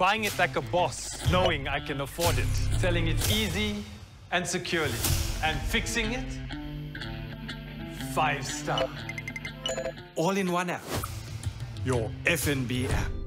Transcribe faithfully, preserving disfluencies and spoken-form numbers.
Buying it like a boss, knowing I can afford it. Selling it easy and securely. And fixing it, five star. All in one app. Your F N B app.